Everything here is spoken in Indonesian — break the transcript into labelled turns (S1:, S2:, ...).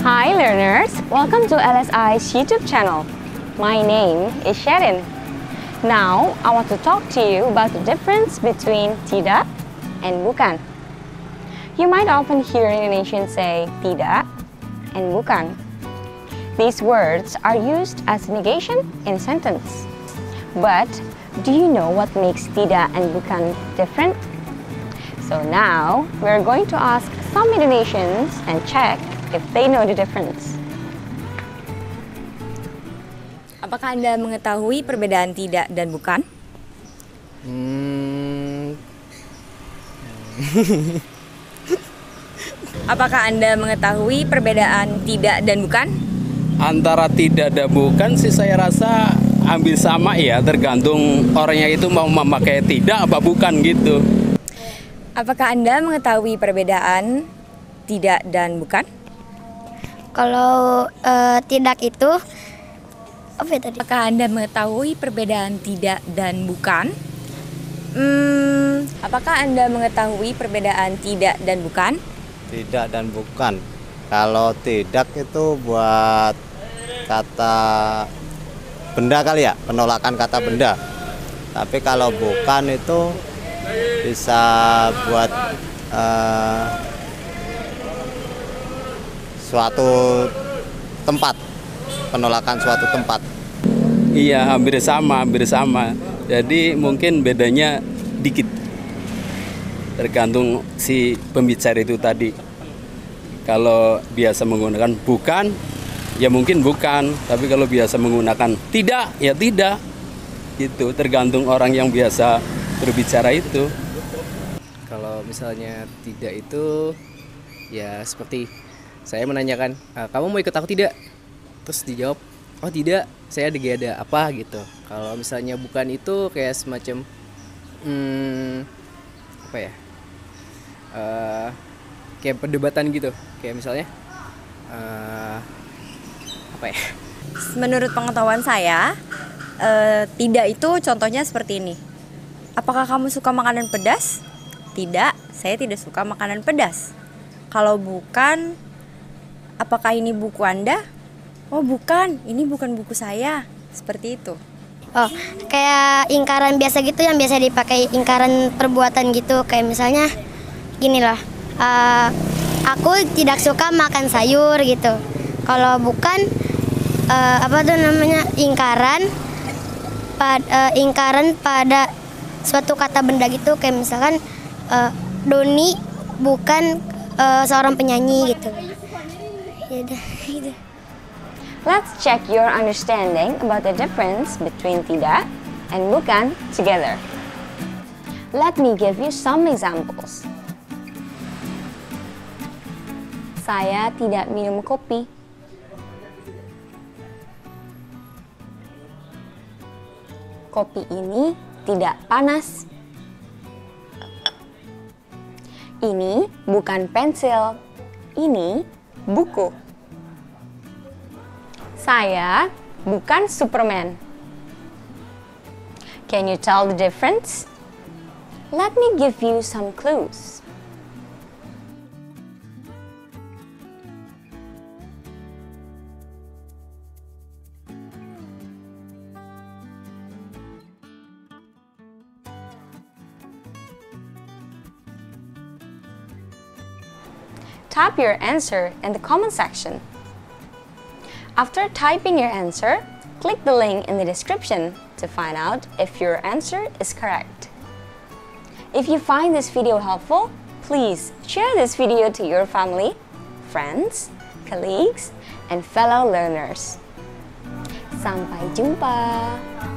S1: Hi learners, welcome to LSI's YouTube channel. My name is Sherin. Now, I want to talk to you about the difference between tidak and bukan. You might often hear Indonesians say tidak and bukan. These words are used as negation in a sentence. But, do you know what makes tidak and bukan different? So now, we're going to ask some Indonesians and check if they know the difference.
S2: Apakah Anda mengetahui perbedaan tidak dan bukan? Apakah Anda mengetahui perbedaan tidak dan bukan?
S3: Antara tidak dan bukan sih saya rasa hampir sama ya, tergantung orangnya itu mau memakai tidak apa bukan gitu.
S2: Apakah Anda mengetahui perbedaan tidak dan bukan?
S4: Kalau tidak itu apa ya tadi?
S2: Apakah Anda mengetahui perbedaan tidak dan bukan? Apakah Anda mengetahui perbedaan tidak dan bukan?
S5: Tidak dan bukan. Kalau tidak itu buat kata benda kali ya, penolakan kata benda. Tapi kalau bukan itu bisa buat suatu tempat, penolakan suatu tempat.
S3: Iya, hampir sama. Jadi mungkin bedanya dikit. Tergantung si pembicara itu tadi. Kalau biasa menggunakan bukan, ya mungkin bukan. Tapi kalau biasa menggunakan tidak, ya tidak. Gitu, tergantung orang yang biasa berbicara itu.
S6: Kalau misalnya tidak itu, ya seperti saya menanyakan, kamu mau ikut aku tidak? Terus dijawab, oh tidak, saya ada apa gitu. Kalau misalnya bukan itu kayak semacam apa ya, kayak perdebatan gitu. Kayak misalnya apa ya?
S2: Menurut pengetahuan saya, tidak itu contohnya seperti ini. Apakah kamu suka makanan pedas? Tidak, saya tidak suka makanan pedas. Kalau bukan, apakah ini buku Anda? Oh bukan, ini bukan buku saya. Seperti itu.
S4: Oh, kayak ingkaran biasa gitu yang biasa dipakai ingkaran perbuatan gitu. Kayak misalnya gini lah, aku tidak suka makan sayur gitu. Kalau bukan, apa tuh namanya, ingkaran pada suatu kata benda gitu. Kayak misalkan Doni bukan seorang penyanyi gitu. Yaudah, gitu.
S1: Let's check your understanding about the difference between tidak and bukan together. Let me give you some examples. Saya tidak minum kopi. Kopi ini tidak panas. Ini bukan pensil. Ini buku. Saya bukan Superman. Can you tell the difference? Let me give you some clues. Type your answer in the comment section. After typing your answer, click the link in the description to find out if your answer is correct. If you find this video helpful, please share this video to your family, friends, colleagues, and fellow learners. Sampai jumpa!